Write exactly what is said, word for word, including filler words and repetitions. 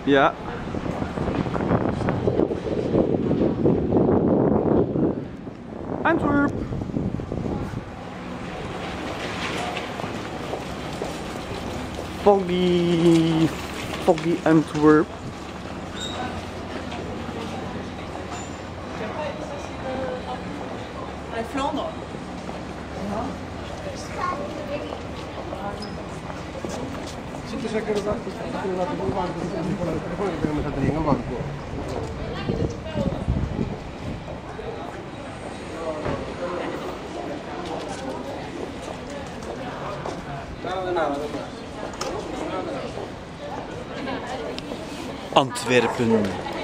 Ja. Antwerp. Foggy, foggy Antwerp. Bij Vlaanderen. Zitten ze kunnen dat kunnen laten doen, maar dat is niet voor de telefoon. Ik ben met dat ding aan voor. Antwerpen.